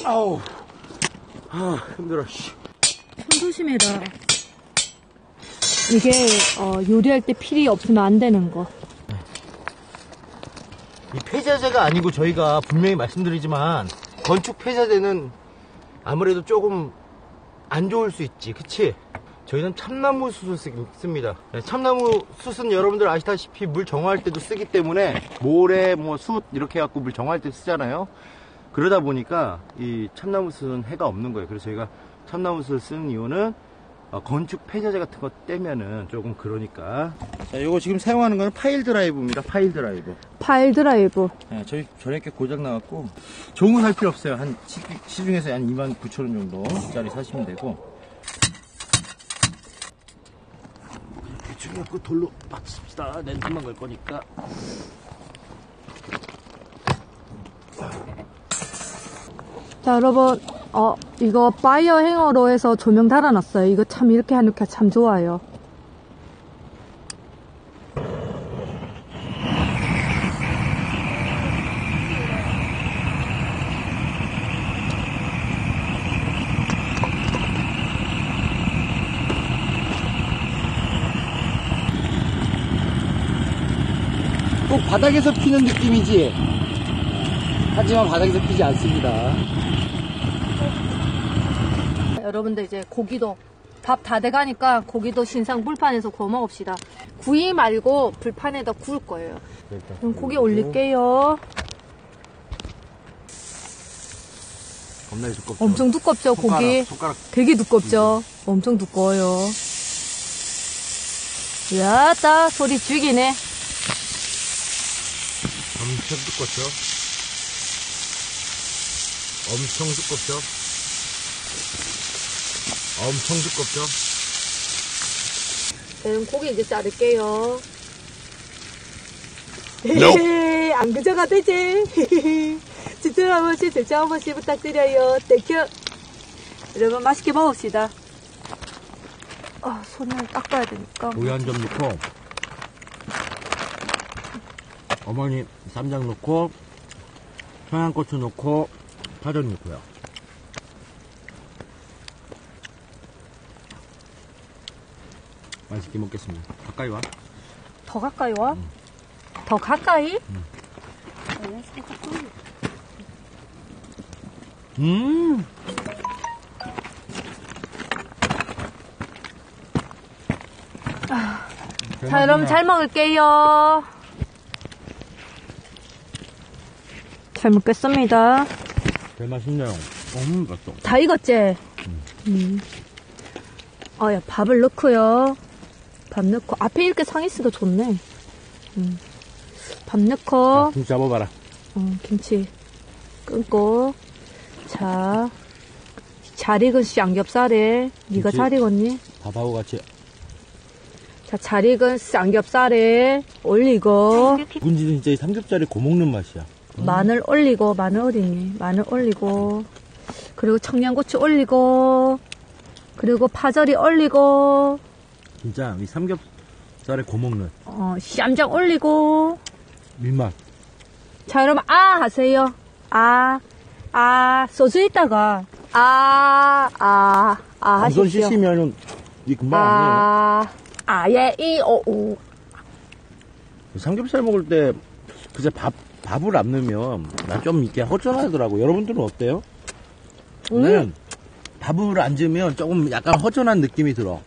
아우, 힘들어. 손 조심해라. 이게 요리할 때 필이 없으면 안 되는 거. 이 폐자재가 아니고 저희가 분명히 말씀드리지만 건축 폐자재는 아무래도 조금 안 좋을 수 있지, 그치? 저희는 참나무 숯을 씁니다. 참나무 숯은 여러분들 아시다시피 물 정화할 때도 쓰기 때문에 모래, 숯 이렇게 해갖고 물 정화할 때 쓰잖아요. 그러다 보니까 이 참나무 숯은 해가 없는 거예요. 그래서 저희가 참나무 숯을 쓰는 이유는 건축 폐자재 같은 거 떼면은 조금 그러니까. 자, 이거 지금 사용하는 거는 파일 드라이브입니다. 파일 드라이브. 파일 드라이브. 네, 저희 저녁에 고장 나갖고 좋은 거 살 필요 없어요. 한 시중에서 한 29,000원 정도짜리 사시면 되고. 대충 해갖고 돌로 맞춥시다. 렌즈만 걸 거니까. 자, 여러분, 이거 파이어 행어로 해서 조명 달아놨어요. 이거 참 이렇게 하니까 참 좋아요. 꼭 바닥에서 피는 느낌이지. 하지만 바닥에서 피지 않습니다. 여러분들 이제 고기도 밥 다 돼가니까 고기도 신상 불판에서 구워 먹읍시다. 구이 말고 불판에다 구울 거예요. 그럼 고기 올릴게요. 겁나게 두껍죠. 엄청 두껍죠, 고기. 손가락. 되게 두껍죠. 엄청 두꺼워요. 야따 소리 죽이네. 엄청 두껍죠. 엄청 두껍죠. 엄청 두껍죠. 그럼 고기 이제 자를게요. No. 안 그저가 되지. 집중 한 번씩, 절정 한 번씩 부탁드려요. 땡큐. 여러분 맛있게 먹읍시다. 손을 닦아야 되니까. 고기 한 점 넣고, 어머니 쌈장 넣고, 청양고추 넣고, 파전 넣고요. 맛있게 먹겠습니다. 가까이 와. 더 가까이 와? 더 가까이? 자, 여러분 잘 먹을게요. 잘 먹겠습니다. 제일 맛있네요. 맛있어. 다 익었지? 야, 밥을 넣고요. 밥 넣고, 앞에 이렇게 상 있어도 좋네. 밥 넣고, 김 잡아봐라. 김치 끊고, 자, 잘 익은 삼겹살에, 네가 잘 익었니? 밥하고 같이. 자, 잘 익은 삼겹살에 올리고, 묵은지는 진짜 이 삼겹살이 고먹는 맛이야. 마늘 올리고, 마늘 어디니? 마늘 올리고, 그리고 청양고추 올리고, 그리고 파절이 올리고, 진짜 이 삼겹살에 고먹는 쌈장 올리고. 밀맛. 자, 여러분 하세요. 소주 있다가 하십시오. 손 씻으면은 이 금방 아니에요. 예, 삼겹살 먹을 때 그저 밥을 안 넣으면 나 좀 이렇게 허전하더라고. 여러분들은 어때요? 저는 밥을 안 주면 조금 약간 허전한 느낌이 들어.